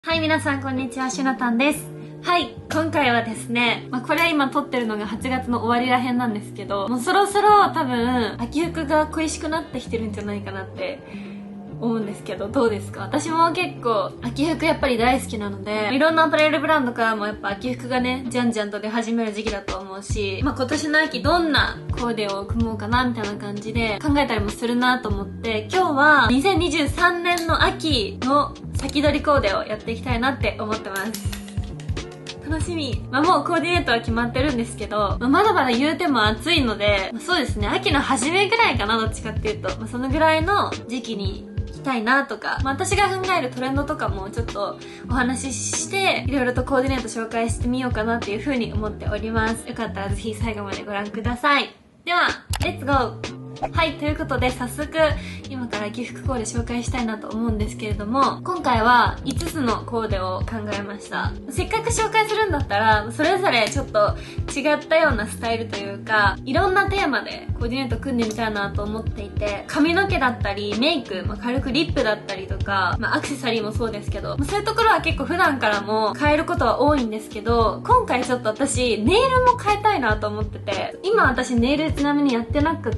はい、皆さんこんにちは、しのたんです。はい、今回はですね、これは今撮ってるのが8月の終わりらへんなんですけど、もうそろそろ多分、秋服が恋しくなってきてるんじゃないかなって思うんですけど、どうですか？私も結構、秋服やっぱり大好きなので、いろんなアパレルブランドからもやっぱ秋服がね、じゃんじゃんと出始める時期だと思うし、今年の秋どんなコーデを組もうかなみたいな感じで考えたりもするなと思って、今日は2023年の秋の先取りコーデをやっていきたいなって思ってます。楽しみ。もうコーディネートは決まってるんですけど、まだまだ言うても暑いので、そうですね、秋の初めぐらいかな、どっちかっていうと。そのぐらいの時期に着たいなとか、私が考えるトレンドとかもちょっとお話しして、いろいろとコーディネート紹介してみようかなっていう風に思っております。よかったらぜひ最後までご覧ください。では、レッツゴー！はい、ということで早速今から秋服コーデ紹介したいなと思うんですけれども、今回は5つのコーデを考えました。せっかく紹介するんだったらそれぞれちょっと違ったようなスタイルというか、いろんなテーマでコーディネート組んでみたいなと思っていて、髪の毛だったりメイク、軽くリップだったりとか、アクセサリーもそうですけど、そういうところは結構普段からも変えることは多いんですけど、今回ちょっと私ネイルも変えたいなと思ってて、今私ネイルちなみにやってなくって、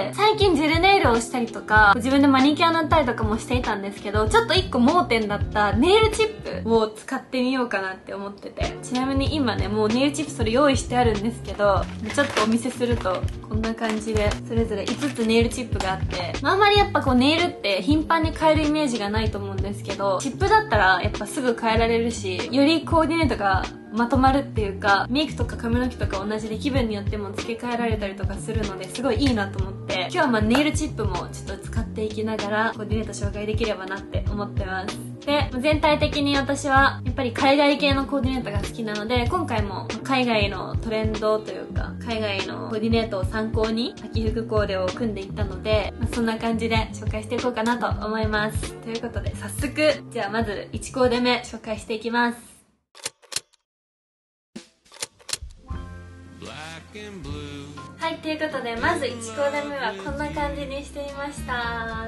最近ジェルネイルをしたりとか自分でマニキュア塗ったりとかもしていたんですけど、ちょっと1個盲点だったネイルチップを使ってみようかなって思ってて、ちなみに今ね、もうネイルチップそれ用意してあるんですけど、ちょっとお見せするとこんな感じでそれぞれ5つネイルチップがあって、あんまりやっぱこうネイルって頻繁に変えるイメージがないと思うんですけど、チップだったらやっぱすぐ変えられるし、よりコーディネートがまとまるっていうか、メイクとか髪の毛とか同じで気分によっても付け替えられたりとかするので、すごいいいなと思って、今日はネイルチップもちょっと使っていきながらコーディネート紹介できればなって思ってます。で、全体的に私はやっぱり海外系のコーディネートが好きなので、今回も海外のトレンドというか海外のコーディネートを参考に秋服コーデを組んでいったので、そんな感じで紹介していこうかなと思います。ということで早速、じゃあまず1コーデ目紹介していきます。はい、ということでまず1コーデ目はこんな感じにしてみました。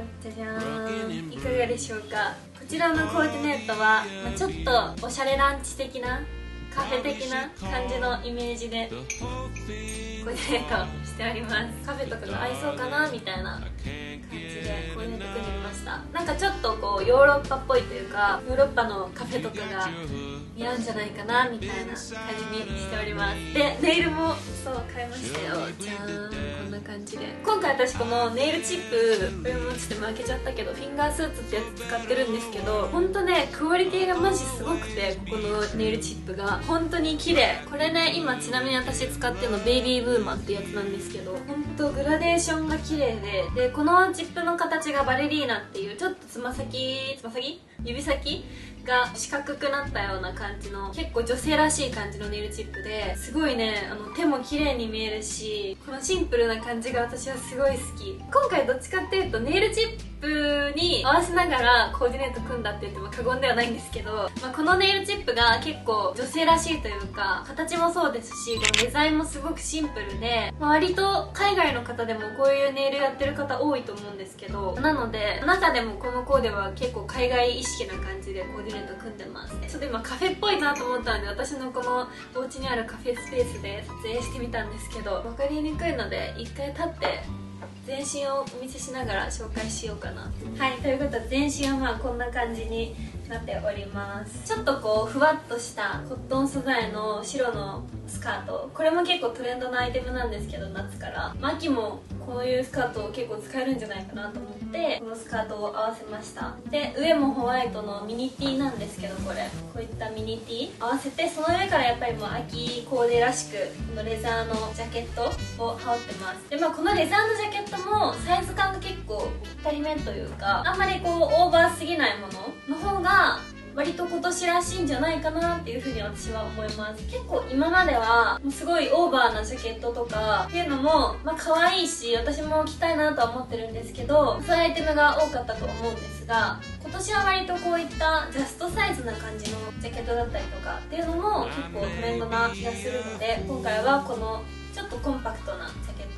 じゃじゃーん、いかがでしょうか。こちらのコーディネートは、ちょっとおしゃれランチ的なカフェ的な感じのイメージでコーディネートしております。カフェとかが合いそうかなみたいな感じでコーディネート組んでみました。なんかちょっとこうヨーロッパっぽいというか、ヨーロッパのカフェとかが似合うんじゃないかなみたいな感じにしております。で、ネイルもそう変えましたよ。じゃーん、こんな感じで。今回私このネイルチップ、これもちょっと負けちゃったけど、フィンガースーツってやつ使ってるんですけど、ほんとね、クオリティがマジすごくて、ここのネイルチップが本当に綺麗。これね、今ちなみに私使ってるのベイビーブーマンってやつなんですけど、ほんとグラデーションが綺麗で、このチップの形がバレリーナっていう、ちょっと指先が四角くなったような感じの、結構女性らしい感じのネイルチップで、すごいね、手も綺麗に見えるし、このシンプルな感じが私はすごい好き。今回どっちかっていうとネイルチップに合わせながらコーディネート組んだって言っても過言ではないんですけど、このネイルチップが結構女性らしいというか、形もそうですし、このデザインもすごくシンプルで、割と海外の方でもこういうネイルやってる方多いと思うんですけど、なので中でもこのコーデは結構海外意識な感じでコーディネート組んでますね。ちょっと今カフェっぽいなと思ったので、私のこのお家にあるカフェスペースで撮影してみたんですけど、分かりにくいので一回立って全身をお見せしながら紹介しようかな。はい、ということで全身はこんな感じになっております。ちょっとこうふわっとしたコットン素材の白のスカート、これも結構トレンドのアイテムなんですけど、夏から秋もこういうスカートを結構使えるんじゃないかなと思ってこのスカートを合わせました。で、上もホワイトのミニティなんですけど、こういったミニティ合わせて、その上からやっぱりもう秋コーデらしくこのレザーのジャケットを羽織ってます。で、このレザーのジャケットもサイズ感が結構ぴったりめというか、あんまりこうオーバーすぎないものの方が割と今年らしいんじゃないかなっていうふうに私は思います。結構今まではすごいオーバーなジャケットとかっていうのも可愛いし、私も着たいなとは思ってるんですけど、そういうアイテムが多かったと思うんですが、今年は割とこういったジャストサイズな感じのジャケットだったりとかっていうのも結構トレンドな気がするので、今回はこのちょっとコンパクトなジャケット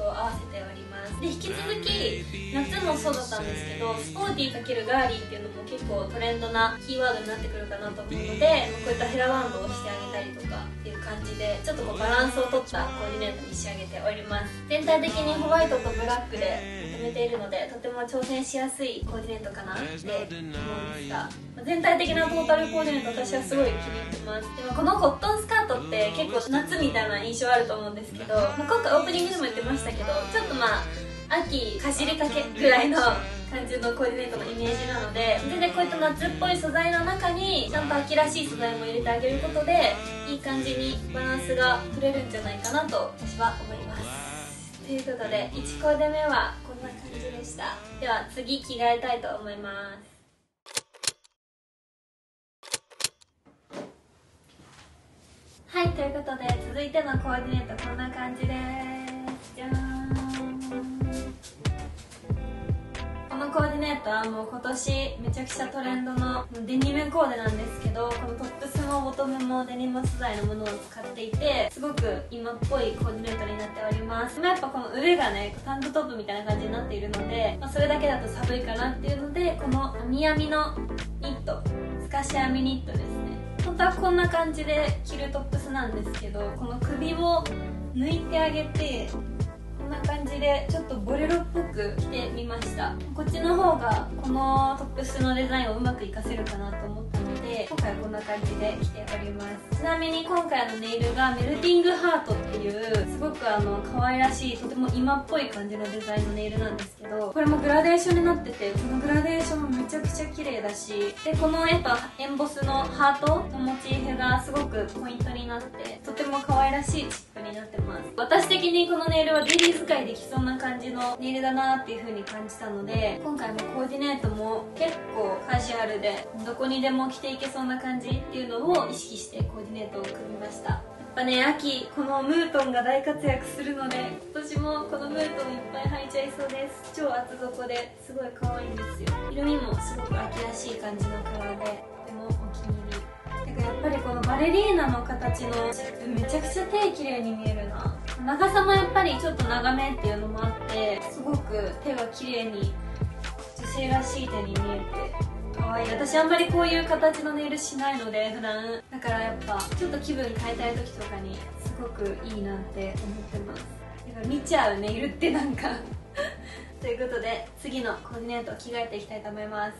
と合わせております。で引き続き夏もそうだったんですけど、スポーティー×ガーリーっていうのも結構トレンドなキーワードになってくるかなと思うので、こういったヘラバンドをしてあげたりとかっていう感じで、ちょっとこうバランスを取ったコーディネートに仕上げております。全体的にホワイトとブラックで決めているので、とても挑戦しやすいコーディネートかなって思うんですが、全体的なトータルコーディネート私はすごい気に入ってます。でもこのコットンスカートって結構夏みたいな印象あると思うんですけど、今回オープニングでも言ってましたけど、ちょっと秋かじりかけぐらいの感じのコーディネートのイメージなので、全然こういった夏っぽい素材の中にちゃんと秋らしい素材も入れてあげることで、いい感じにバランスが取れるんじゃないかなと私は思います。ということで1コーデ目はこんな感じでした。では次着替えたいと思います。はい、ということで続いてのコーディネートこんな感じです。じゃーん。このコーディネートはもう今年めちゃくちゃトレンドのデニムコーデなんですけど、このトップスもボトムもデニム素材のものを使っていて、すごく今っぽいコーディネートになっております。でもやっぱこの上がねタンクトップみたいな感じになっているので、それだけだと寒いかなっていうので、この編みのニット、透かし編みニットですね。本当はこんな感じで着るトップスなんですけど、この首を抜いてあげてこんな感じでちょっとボレロっぽく着てみました。こっちの方がこのトップスのデザインをうまく活かせるかなと思ったので、今回はこんな感じで着ております。ちなみに今回のネイルがメルティングハートっていうすごく可愛らしい、とても今っぽい感じのデザインのネイルなんですけど、これもグラデーションになってて、このグラデーションもめちゃくちゃ綺麗だし、でこのやっぱエンボスのハートのモチーフがすごくポイントになって、とても可愛らしいチップになってます。私的にこのネイルはデイリー使いできそうな感じのネイルだなっていう風に感じたので、今回もコーディネートも結構カジュアルでどこにでも着ていけそうな感じっていうのを意識してコーディネートを組みました。やっぱね、秋このムートンが大活躍するので、今年もこのムートンいっぱい履いちゃいそうです。超厚底ですごい可愛いんですよ。色味もすごく秋らしい感じのカラーで、とてもお気に入り。だからやっぱりこのバレリーナの形のチップめちゃくちゃ手綺麗に見えるな。長さもやっぱりちょっと長めっていうのもあって、すごく手が綺麗に女性らしい手に見えて可愛い。私あんまりこういう形のネイルしないので普段、だからやっぱちょっと気分変えたい時とかにすごくいいなって思ってます。だから見ちゃうネイルってなんかということで次のコーディネートを着替えていきたいと思います。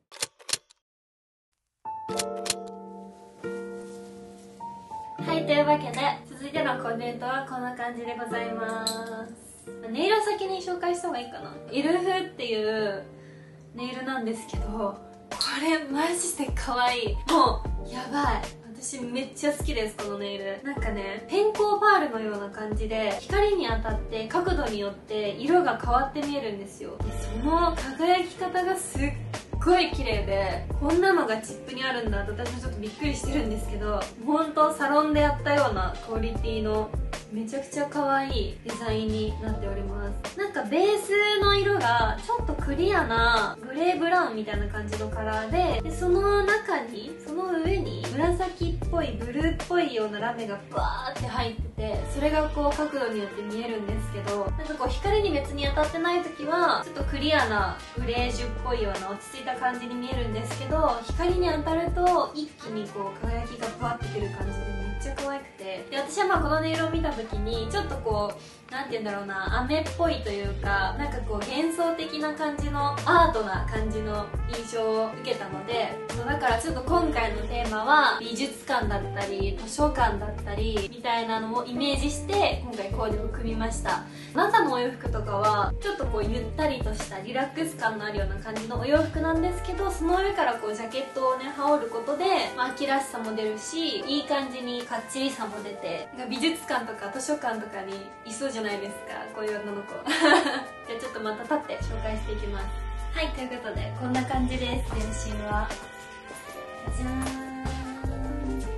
はい、というわけで続いてのコーディネートはこんな感じでございます。ネイルを先に紹介した方がいいかな。イルフっていうネイルなんですけど、これマジで可愛い。もうやばい、私めっちゃ好きです。このネイルなんかね、ペンコーパールのような感じで光に当たって角度によって色が変わって見えるんですよ。でその輝き方がすっごい綺麗で、こんなのがチップにあるんだと私はちょっとびっくりしてるんですけど、本当サロンでやったようなクオリティのめちゃくちゃ可愛いデザインになっております。なんかベースの色がちょっとクリアなグレーブラウンみたいな感じのカラーで、その中にその上に紫っぽいブルーっぽいようなラメがバーって入ってて、それがこう角度によって見えるんですけど、なんかこう光に別に当たってない時はちょっとクリアなグレージュっぽいような落ち着いた感じに見えるんですけど、光に当たると一気にこう輝きがバーってくる感じでめっちゃ可愛くて、で私はこのネイルを見た時にちょっとこうなんて言うんだろうな、飴っぽいというか、なんかこう幻想的な感じのアートな感じの印象を受けたので、だからちょっと今回のテーマは美術館だったり図書館だったりみたいなのをイメージして今回コーデを組みました。中のお洋服とかはちょっとこうゆったりとしたリラックス感のあるような感じのお洋服なんですけど、その上からこうジャケットをね羽織ることで、秋らしさも出るし、いい感じにかっちりさも出て、美術館とか図書館とかにいそうじゃないですか、こういう女の子じゃあちょっとまた立って紹介していきます。はい、ということでこんな感じです。全身はじゃーん。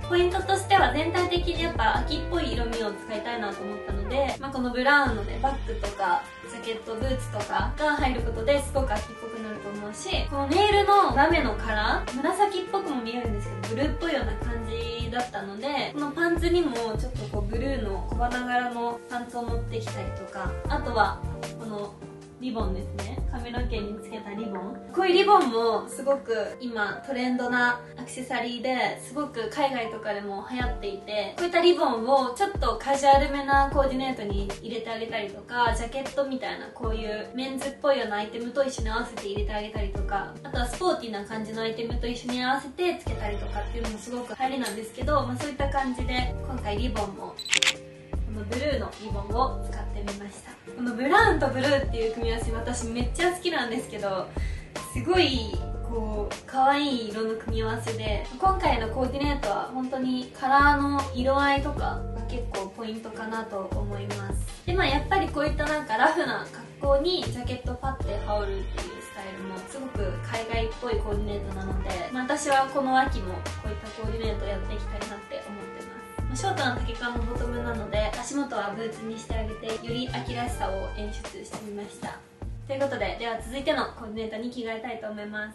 ポイントとしては全体的にやっぱ秋っぽい色味を使いたいなと思ったので、このブラウンのねバッグとかジャケット、ブーツとかが入ることですごく秋っぽくなると思うし、このネイルのラメのカラー紫っぽくも見えるんですけどブルーっぽいような感じだったので、このパンツにもちょっとこうブルーの小花柄のパンツを持ってきたりとか、あとはこのリボンですね、髪の毛につけたリボン、こういうリボンもすごく今トレンドなアクセサリーですごく海外とかでも流行っていて、こういったリボンをちょっとカジュアルめなコーディネートに入れてあげたりとか、ジャケットみたいなこういうメンズっぽいようなアイテムと一緒に合わせて入れてあげたりとか、あとはスポーティーな感じのアイテムと一緒に合わせてつけたりとかっていうのもすごく流行りなんですけど、そういった感じで今回リボンもこのブルーのリボンを使ってみました。このブラウンとブルーっていう組み合わせ私めっちゃ好きなんですけど、すごいこう可愛い色の組み合わせで、今回のコーディネートは本当にカラーの色合いとかが結構ポイントかなと思います。でやっぱりこういったなんかラフな格好にジャケットパッて羽織るっていうスタイルもすごく海外っぽいコーディネートなので、私はこの秋もこういったコーディネートやっていきたいなって思ってます。ショートな丈感のボトムなので足元はブーツにしてあげて、より秋らしさを演出してみました。ということで、続いてのコーディネートに着替えたいと思います。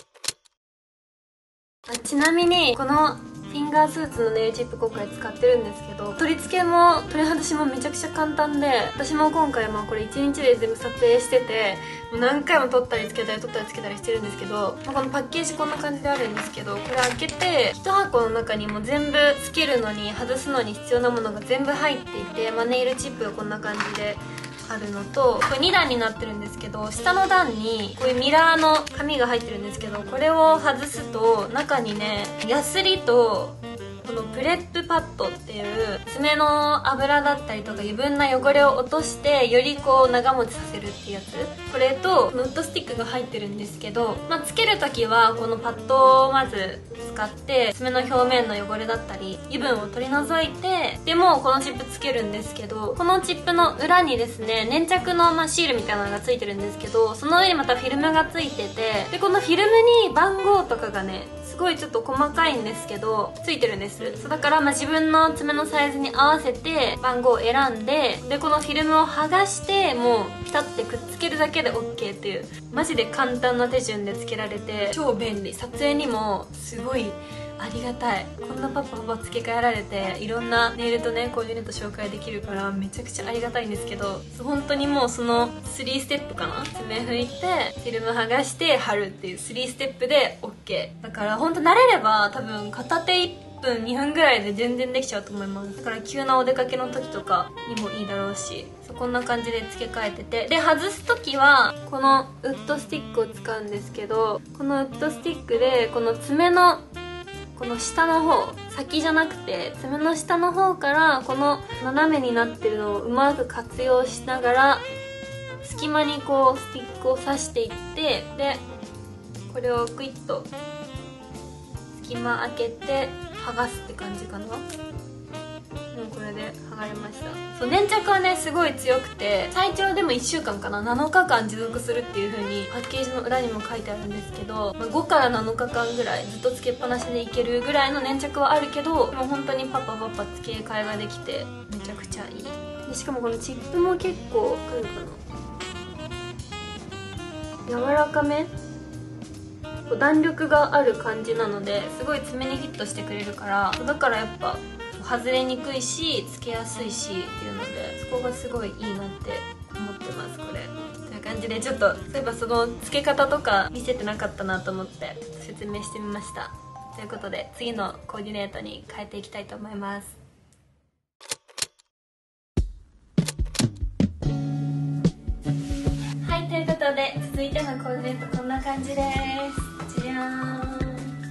ちなみにこのフィンガースーツのネイルチップ今回使ってるんですけど、取り付けも取り外しもめちゃくちゃ簡単で、私も今回これ1日で全部撮影してて、もう何回も取ったりつけたり取ったりつけたりしてるんですけど、このパッケージこんな感じであるんですけど、これ開けて1箱の中にも全部つけるのに外すのに必要なものが全部入っていて、ネイルチップがこんな感じであるのと、これ2段になってるんですけど、下の段にこういうミラーの紙が入ってるんですけど、これを外すと中にねヤスリとこのプレップパッドっていう爪の油だったりとか余分な汚れを落としてよりこう長持ちさせるっていうやつ、これとウッドスティックが入ってるんですけど、つける時はこのパッドをまず使って爪の表面の汚れだったり油分を取り除いて、でもこのチップつけるんですけど、このチップの裏にですね粘着のシールみたいなのがついてるんですけど、その上にまたフィルムがついてて、でこのフィルムに番号とかがねすごいちょっと細かいんですけどついてるんです。そうだから自分の爪のサイズに合わせて番号を選んで、でこのフィルムを剥がしてもうピタッてくっつけるだけで OK っていうマジで簡単な手順でつけられて超便利。撮影にもすごいありがたい。こんなパパ付け替えられていろんなネイルとねコーディネート紹介できるからめちゃくちゃありがたいんですけど、本当にもうその3ステップかな、爪拭いてフィルム剥がして貼るっていう3ステップで OK だから、本当慣れれば多分片手1分2分ぐらいで全然できちゃうと思います。だから急なお出かけの時とかにもいいだろうし、こんな感じで付け替えてて、で外す時はこのウッドスティックを使うんですけど、このウッドスティックでこの爪のこの下の方、先じゃなくて爪の下の方からこの斜めになってるのをうまく活用しながら隙間にこうスティックを刺していって、でこれをクイッと隙間開けて剥がすって感じかな。もうこれで剥がれました。そう粘着はねすごい強くて、最長でも1週間かな、7日間持続するっていう風にパッケージの裏にも書いてあるんですけど、5から7日間ぐらいずっとつけっぱなしでいけるぐらいの粘着はあるけど、もう本当にパパ付け替えができてめちゃくちゃいい。でしかもこのチップも結構来るかな、柔らかめ、弾力がある感じなのですごい爪にフィットしてくれるから、だからやっぱ外れにくいしつけやすいしっていうので、そこがすごいいいなって思ってます。これという感じで、ちょっとそういえばその付け方とか見せてなかったなと思ってちょっと説明してみました。ということで次のコーディネートに変えていきたいと思います。はい、ということで続いてのコーディネートこんな感じです。じゃーん。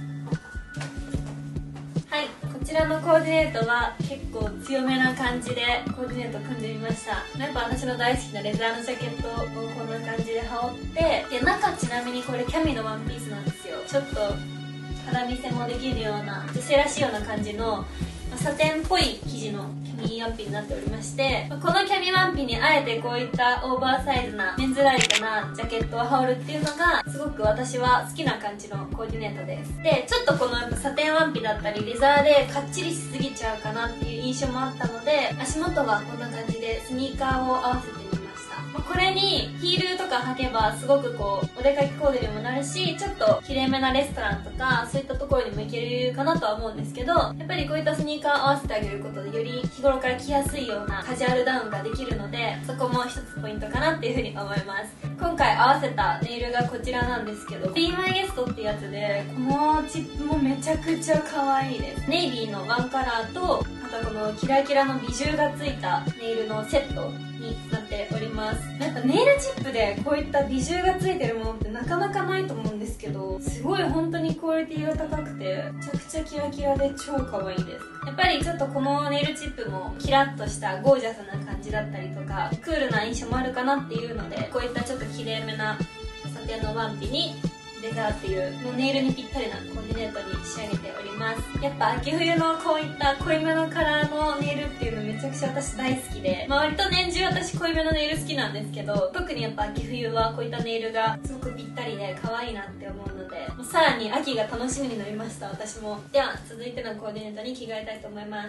はい、こちらのコーディネートは結構強めな感じでコーディネート組んでみました。やっぱ私の大好きなレザーのジャケットをこんな感じで羽織って、で中ちなみにこれキャミのワンピースなんですよ。ちょっと肌見せもできるような女性らしいような感じのサテンっぽい生地のキャミニワンピになっておりまして、このキャミワンピにあえてこういったオーバーサイズなメンズライトなジャケットを羽織るっていうのがすごく私は好きな感じのコーディネートです。で、ちょっとこのやっぱサテンワンピだったりレザーでかっちりしすぎちゃうかなっていう印象もあったので、足元はこんな感じでスニーカーを合わせてみました。これにヒールとか履けばすごくこうお出かけコーデにもなるし、ちょっと綺麗めなレストランとかそういったところにも行けるかなとは思うんですけど、やっぱりこういったスニーカーを合わせてあげることでより日頃から着やすいようなカジュアルダウンができるので、そこも一つポイントかなっていうふうに思います。今回合わせたネイルがこちらなんですけど、Be My Guest ってやつで、このチップもめちゃくちゃ可愛いです。ネイビーのワンカラーと、あとはこのキラキラのビジュがついたネイルのセットになっております。やっぱネイルチップでこういったビジュがついてるものってなかなかないと思うんですけど、すごい本当にクオリティが高くてめちゃくちゃキラキラで超可愛いです。やっぱりちょっとこのネイルチップもキラッとしたゴージャスな感じだったりとかクールな印象もあるかなっていうので、こういったちょっと綺麗めなサテンのワンピにレザーっていうもうネイルにぴったりなコーディネートに仕上げております。やっぱ秋冬のこういった濃いめのカラーのネイルっていうのめちゃくちゃ私大好きで、割と年中私濃いめのネイル好きなんですけど、特にやっぱ秋冬はこういったネイルがすごくぴったりで可愛いなって思うので、もうさらに秋が楽しみになりました私も。では続いてのコーディネートに着替えたいと思います。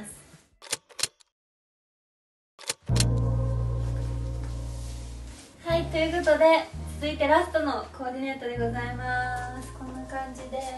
はい、ということで続いてラストのコーディネートでございます。こんな感じです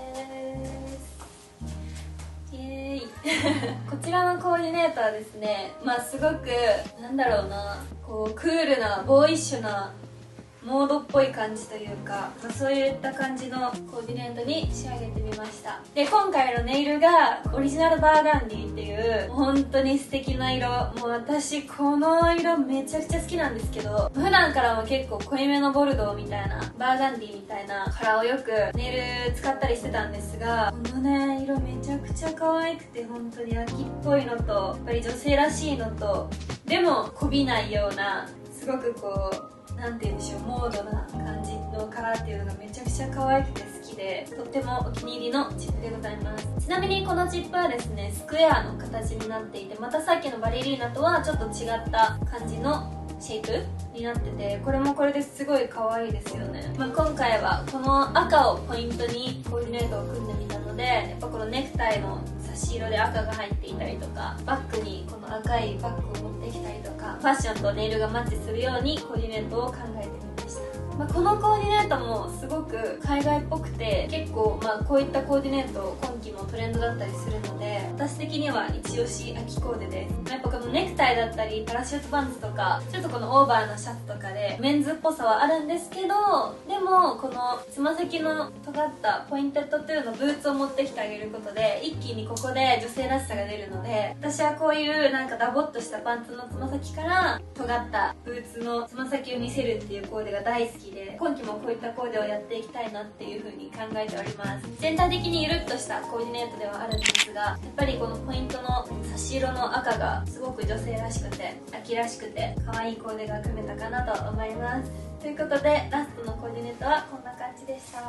。イエーイこちらのコーディネートはですね、すごくなんだろうな、こうクールなボーイッシュなモードっぽい感じというか、そういった感じのコーディネートに仕上げてみました。で、今回のネイルがオリジナルバーガンディっていう本当に素敵な色。もう私この色めちゃくちゃ好きなんですけど、普段からも結構濃いめのボルドーみたいなバーガンディみたいなカラーをよくネイル使ったりしてたんですが、このね色めちゃくちゃ可愛くて、本当に秋っぽいのとやっぱり女性らしいのと、でもこびないようなすごくこうなんて言うんでしょう、モードな感じのカラーっていうのがめちゃくちゃ可愛くて好きで、とってもお気に入りのチップでございます。ちなみにこのチップはですねスクエアの形になっていて、またさっきのバレリーナとはちょっと違った感じのシェイプになってて、これもこれですごい可愛いですよね。今回はこの赤をポイントにコーディネートを組んでみたので、やっぱこのネクタイの差し色で赤が入っていたりとか、バッグにこの赤いバッグを持ってきたりとか、ファッションとネイルがマッチするようにコーディネートを考えてみました。このコーディネートもすごく海外っぽくて、結構こういったコーディネート今季もトレンドだったりするので、私的には一押し秋コーデです。やっぱこのネクタイだったりパラシュートパンツとかちょっとこのオーバーなシャツとかでメンズっぽさはあるんですけど、でもこのつま先の尖ったポインテッドトゥーのブーツを持ってきてあげることで一気にここで女性らしさが出るので、私はこういうなんかダボっとしたパンツのつま先から尖ったブーツのつま先を見せるっていうコーデが大好きで、今季もこういったコーデをやっていきたいなっていう風に考えております。全体的にゆるっとしたコーディネートではあるんですが、やっぱりこのポイントの差し色の赤がすごく女性らしくて秋らしくて可愛いコーデが組めたかなと思います。ということでラストのコーディネートはこんな感じでした。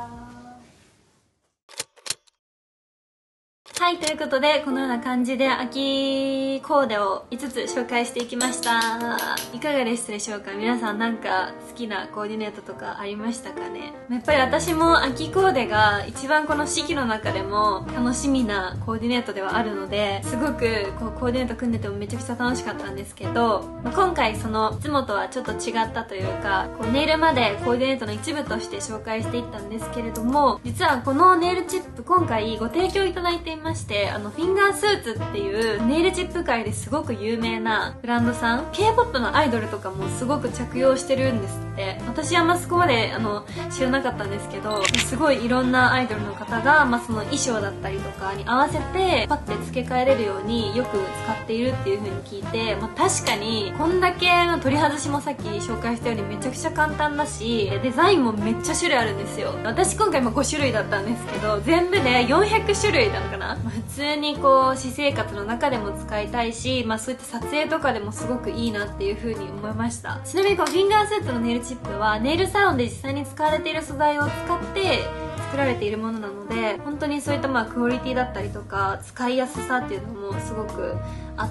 はい、ということでこのような感じで秋コーデを5つ紹介していきました。いかがでしたでしょうか。皆さんなんか好きなコーディネートとかありましたかね。やっぱり私も秋コーデが一番この四季の中でも楽しみなコーディネートではあるので、すごくこうコーディネート組んでてもめちゃくちゃ楽しかったんですけど、今回そのいつもとはちょっと違ったというか、こうネイルまでコーディネートの一部として紹介していったんですけれども、実はこのネイルチップ今回ご提供いただいていまして、フィンガースーツっていうネイルチップ界ですごく有名なブランドさん、 K-POP のアイドルとかもすごく着用してるんですって。私はそこまで知らなかったんですけど、すごいいろんなアイドルの方が、その衣装だったりとかに合わせてパッて付け替えれるようによく使っているっていう風に聞いて、確かにこんだけ取り外しもさっき紹介したようにめちゃくちゃ簡単だし、デザインもめっちゃ種類あるんですよ。私今回5種類だったんですけど、全部で400種類なのかな。普通にこう私生活の中でも使いたいし、そういった撮影とかでもすごくいいなっていう風に思いました。ちなみにこのフィンガースーツのネイルチップはネイルサロンで実際に使われている素材を使って作られているものなので、本当にそういったクオリティだったりとか使いやすさっていうのもすごくあって、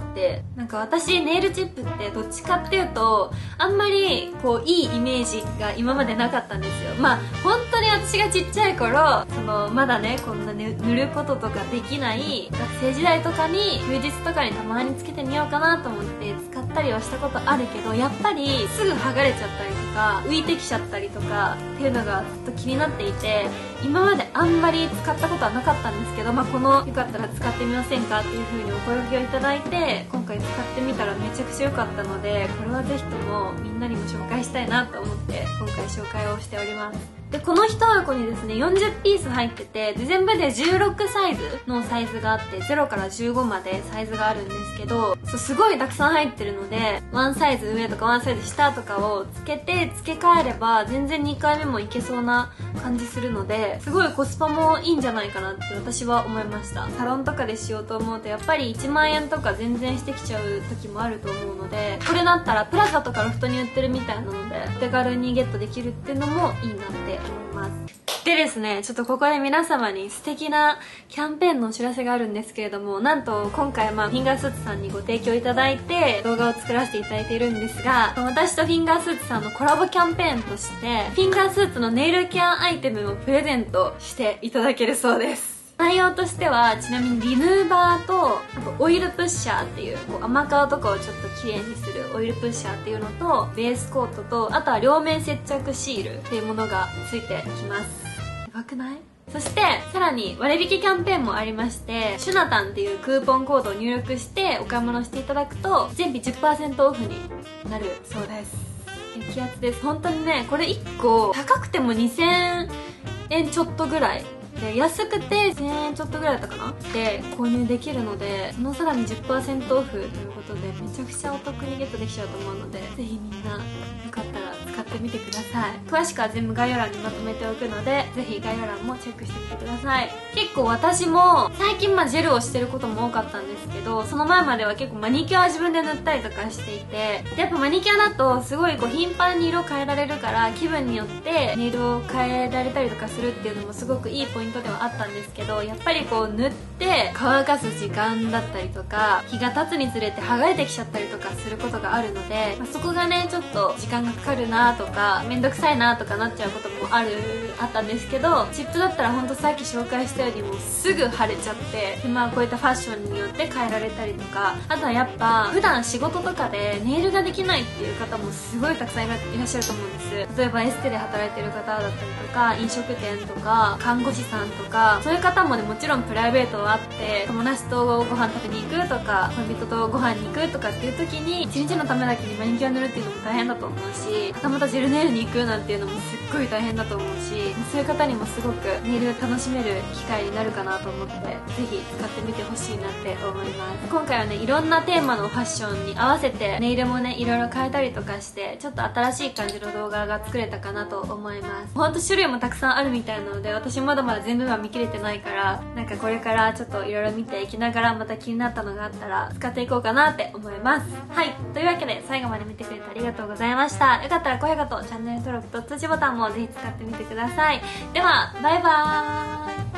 なんか私ネイルチップってどっちかっていうとあんまりこういいイメージが今までなかったんですよ。まあ本当に私がちっちゃい頃、まだねこんな、ね、塗ることとかできない学生時代とかに休日とかにたまにつけてみようかなと思って使ったりはしたことあるけど、やっぱりすぐ剥がれちゃったりとか浮いてきちゃったりとかっていうのがずっと気になっていて、今まであんまり使ったことはなかったんですけど、まあ、よかったら使ってみませんかっていう風にお声掛けをいただいて、今回使ってみたらめちゃくちゃ良かったので、これはぜひともみんなにも紹介したいなと思って今回紹介をしております。でこの1箱にですね40ピース入ってて、で全部で16サイズのサイズがあって、0から15までサイズがあるんですけど、すごいたくさん入ってるので、1サイズ上とか1サイズ下とかを付け替えれば全然2回目もいけそうな感じするので、すごいコスパもいいんじゃないかなって私は思いました。サロンとかでしようと思うとやっぱり1万円とか全然してきちゃう時もあると思うので、これだったらプラザとかロフトに売ってるみたいなので手軽にゲットできるっていうのもいいなって思います。でですね、ちょっとここで皆様に素敵なキャンペーンのお知らせがあるんですけれども、なんと今回フィンガースーツさんにご提供いただいて動画を作らせていただいているんですが、私とフィンガースーツさんのコラボキャンペーンとしてフィンガースーツのネイルケアアイテムをプレゼントしていただけるそうです。内容としては、ちなみにリヌーバーと、あとオイルプッシャーっていう、甘皮とかをちょっと綺麗にするオイルプッシャーっていうのと、ベースコートと、あとは両面接着シールっていうものがついてきます。やばくない？そしてさらに割引キャンペーンもありまして、シュナタンっていうクーポンコードを入力してお買い物していただくと全品 10% オフになるそうです。激アツです。本当にね、これ1個高くても2000円ちょっとぐらいで、安くて1000円ちょっとぐらいだったかなで購入できるので、そのさらに 10% オフということでめちゃくちゃお得にゲットできちゃうと思うので、ぜひみんなよかったら使ってみてください。詳しくは全部概要欄にまとめておくので、ぜひ概要欄もチェックしてみてください。結構私も最近ジェルをしてることも多かったんですけど、その前までは結構マニキュアは自分で塗ったりとかしていて、でやっぱマニキュアだとすごい頻繁に色変えられるから、気分によってネイルを変えられたりとかするっていうのもすごくいいポイントではあったんですけど、やっぱり塗って乾かす時間だったりとか、日が経つにつれて剥がれてきちゃったりとかすることがあるので、そこがねちょっと時間がかかるなとかめんどくさいなとかなっちゃうこともあったんですけど、チップだったらほんとさっき紹介したようにもうすぐ腫れちゃって、でこういったファッションによって変えられたりとか、あとはやっぱ普段仕事とかでネイルができないっていう方もすごいたくさんいらっしゃると思うんです。例えばエステで働いてる方だったりとか、飲食店とか看護師さんとか、そういう方もねもちろんプライベートはあって、友達とご飯食べに行くとか恋人とご飯に行くとかっていう時に1日のためだけにマニキュア塗るっていうのも大変だと思うし、はたまたジェルネイルに行くなんていうのもすっごい大変だと思うし、そういう方にもすごくネイル楽しめる機会になるかなと思って、ぜひ使ってみてほしいなって思います。今回はねいろんなテーマのファッションに合わせてネイルもねいろいろ変えたりとかして、ちょっと新しい感じの動画が作れたかなと思います。ほんと種類もたくさんあるみたいなので、私まだまだ全部は見切れてないから、なんかこれからちょっといろいろ見ていきながら、また気になったのがあったら使っていこうかなって思います。はい、というわけで最後まで見てくれてありがとうございました。よかったら高評価とチャンネル登録と通知ボタンもぜひ使ってみてください。ではバイバーイ。